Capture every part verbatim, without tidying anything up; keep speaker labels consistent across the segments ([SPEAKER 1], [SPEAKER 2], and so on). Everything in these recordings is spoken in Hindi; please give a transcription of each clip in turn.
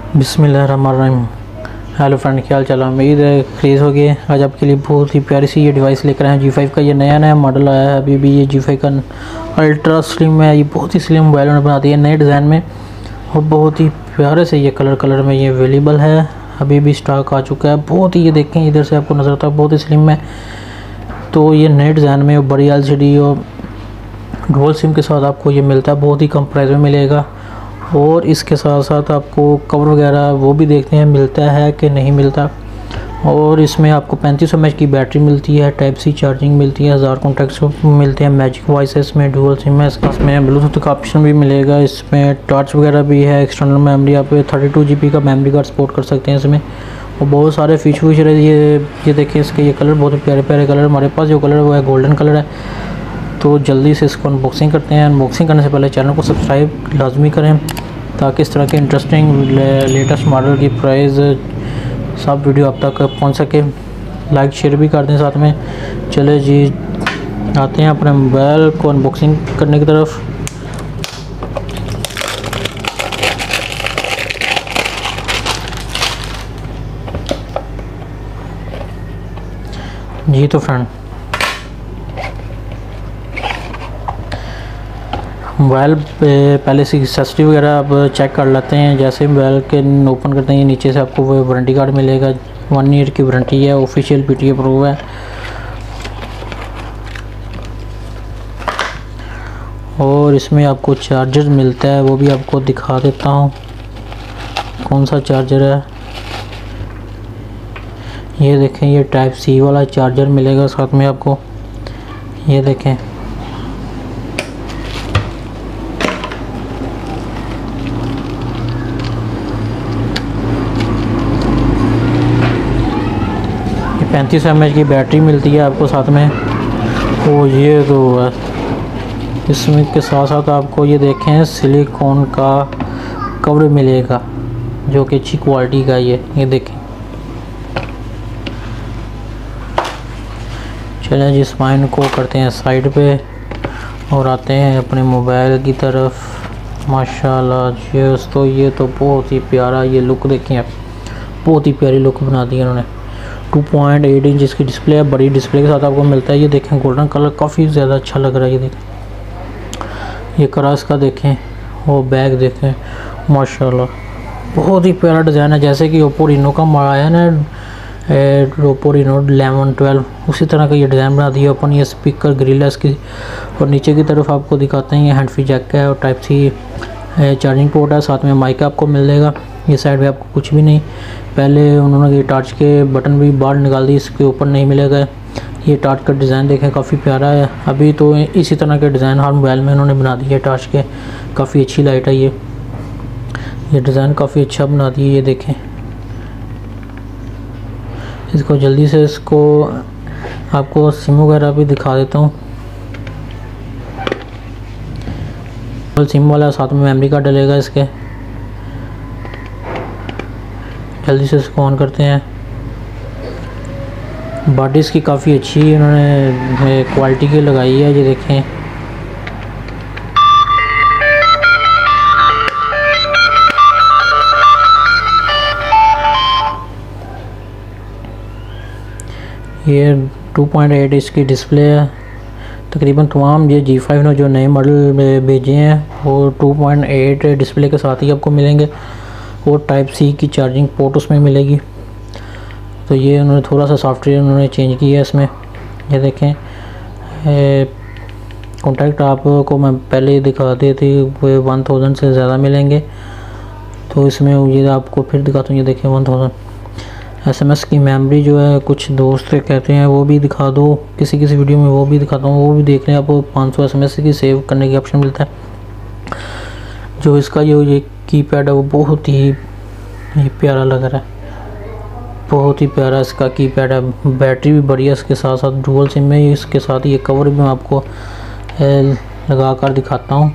[SPEAKER 1] बिस्मिल्लाहिर्रहमानिर्रहीम। हेलो फ्रेंड, क्या हाल चाल है? उम्मीद है खरीद हो गई। आज आपके लिए बहुत ही प्यारी सी ये डिवाइस लेकर आए हैं। जी फाइव का ये नया नया मॉडल आया है। अभी भी ये जी फाइव का अल्ट्रा स्लिम है। ये बहुत ही स्लिम मोबाइल उन्होंने बना दिया है नए डिज़ाइन में और बहुत ही प्यारे से ये कलर कलर में ये अवेलेबल है। अभी भी स्टॉक आ चुका है। बहुत ही ये देखें इधर से आपको नज़र आता है, बहुत ही स्लिम है। तो ये नए डिज़ाइन में बड़ी एल सी डी और डुअल सिम के साथ आपको ये मिलता है। बहुत ही कम प्राइस में मिलेगा और इसके साथ साथ आपको कवर वगैरह वो भी देखते हैं मिलता है कि नहीं मिलता। और इसमें आपको पैंतीस सौ एम एच की बैटरी मिलती है, टाइप सी चार्जिंग मिलती है, हज़ार कॉन्टैक्ट्स मिलते हैं, मैजिक वॉइस है इसमें, डुअल सिम है, इसमें ब्लूटूथ का ऑप्शन भी मिलेगा, इसमें टॉर्च वगैरह भी है, एक्सटर्नल मेमोरी आप थर्टी टू जी बी का मेमोरी कार्ड सपोर्ट कर सकते हैं इसमें। और बहुत सारे फीचर फीचर है। ये ये देखिए इसके ये कलर बहुत प्यारे प्यारे कलर। हमारे पास जो कलर है वो है गोल्डन कलर है। तो जल्दी से इसको अनबॉक्सिंग करते हैं। अनबॉक्सिंग करने से पहले चैनल को सब्सक्राइब लाजमी करें ताकि इस तरह के इंटरेस्टिंग लेटेस्ट मॉडल की प्राइस सब वीडियो आप तक पहुंच सके। लाइक शेयर भी कर दें साथ में। चले जी आते हैं अपने मोबाइल को अनबॉक्सिंग करने की तरफ। जी तो फ्रेंड, मोबाइल पे पहले से एक्सेसरी वगैरह आप चेक कर लेते हैं। जैसे मोबाइल के ओपन करते हैं नीचे से आपको वो वारंटी कार्ड मिलेगा। वन ईयर की वारंटी है, official P T A approve है। और इसमें आपको चार्जर मिलता है, वो भी आपको दिखा देता हूँ कौन सा चार्जर है। ये देखें, ये टाइप सी वाला चार्जर मिलेगा साथ में आपको। ये देखें, पैंतीस एम एच की बैटरी मिलती है आपको साथ में। ओ ये तो है, इसमें के साथ साथ आपको ये देखें सिलिकॉन का कवर मिलेगा जो कि अच्छी क्वालिटी का। ये ये देखें। चलें जी, स्पाइन को करते हैं साइड पे और आते हैं अपने मोबाइल की तरफ। माशाल्लाह जी, दोस्तों ये तो बहुत ही प्यारा ये लुक देखें आप, बहुत ही प्यारी लुक बना दी इन्होंने। टू पॉइंट एट इंच इसकी डिस्प्ले है, बड़ी डिस्प्ले के साथ आपको मिलता है। ये देखें गोल्डन कलर काफ़ी ज़्यादा अच्छा लग रहा है। ये देखें, ये क्रॉस का देखें, वो बैग देखें, माशाल्लाह बहुत ही प्यारा डिज़ाइन है। जैसे कि ओप्पो रीनो का आया है ना, ओप्पो रीनो इलेवन ट्वेल्व, उसी तरह का ये डिज़ाइन बना दिया अपन। ये स्पीकर ग्रिल है इसकी। और नीचे की तरफ आपको दिखाते हैं ये हैंड फ्री जैक है और टाइप सी चार्जिंग पोर्ट है, साथ में माइक आपको मिल जाएगा। ये साइड में आपको कुछ भी नहीं। पहले उन्होंने ये टॉर्च के बटन भी बाहर निकाल दी, इसके ऊपर नहीं मिलेगा। ये टॉर्च का डिज़ाइन देखें काफ़ी प्यारा है। अभी तो इसी तरह के डिज़ाइन हर मोबाइल में इन्होंने बना दिए टॉर्च के। काफ़ी अच्छी लाइट है ये ये डिज़ाइन काफ़ी अच्छा बना दिए। ये देखें, इसको जल्दी से इसको आपको सिम वगैरह भी दिखा देता हूँ। सिम वाला साथ में मेमोरी कार्ड डलेगा इसके। जल्दी से इसको ऑन करते हैं। बॉडी इसकी काफ़ी अच्छी इन्होंने क्वालिटी की लगाई है। ये देखें, ये टू पॉइंट एट इसकी डिस्प्ले है। तकरीबन तमाम ये जी फाइव ने जो नए मॉडल भेजे हैं वो टू पॉइंट एट डिस्प्ले के साथ ही आपको मिलेंगे। और टाइप सी की चार्जिंग पोर्ट उसमें मिलेगी। तो ये उन्होंने थोड़ा सा सॉफ्टवेयर उन्होंने चेंज किया है इसमें। ये देखें, कॉन्टैक्ट आपको मैं पहले ही दिखा दी थी, वो वन थाउजेंड से ज़्यादा मिलेंगे। तो इसमें ये आपको फिर दिखाता हूँ। ये देखें one thousand. S M S की मेमोरी जो है कुछ दोस्त कहते हैं वो भी दिखा दो किसी किसी वीडियो में, वो भी दिखाता हूँ। वो भी देख लें, आपको पाँच सौ एस एम एस की सेव करने की ऑप्शन मिलता है। जो इसका जो ये कीपैड है वो बहुत ही ये प्यारा लग रहा है, बहुत ही प्यारा इसका कीपैड है। बैटरी भी बढ़िया इसके साथ साथ डुअल सिम में। इसके साथ ये कवर भी मैं आपको लगा कर दिखाता हूँ।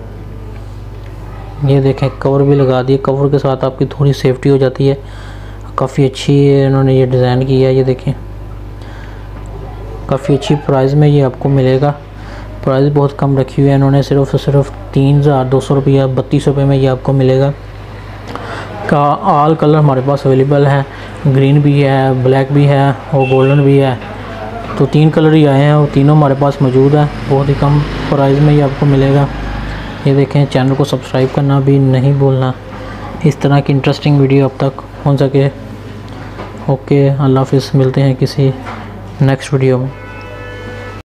[SPEAKER 1] ये देखें, कवर भी लगा दिए। कवर के साथ आपकी थोड़ी सेफ्टी हो जाती है। काफ़ी अच्छी इन्होंने ये डिज़ाइन किया है। ये देखें, काफ़ी अच्छी प्राइस में ये आपको मिलेगा। प्राइस बहुत कम रखी हुई है इन्होंने, सिर्फ सिर्फ तीन हज़ार दो सौ रुपया बत्तीस रुपये में ये आपको मिलेगा। का ऑल कलर हमारे पास अवेलेबल है, ग्रीन भी है, ब्लैक भी है और गोल्डन भी है। तो तीन कलर ही आए हैं और तीनों हमारे पास मौजूद है। बहुत ही कम प्राइस में ही आपको मिलेगा। ये देखें, चैनल को सब्सक्राइब करना भी नहीं भूलना, इस तरह की इंटरेस्टिंग वीडियो अब तक हो सके। ओके, अल्लाह हाफ़िज़, मिलते हैं किसी नेक्स्ट वीडियो में।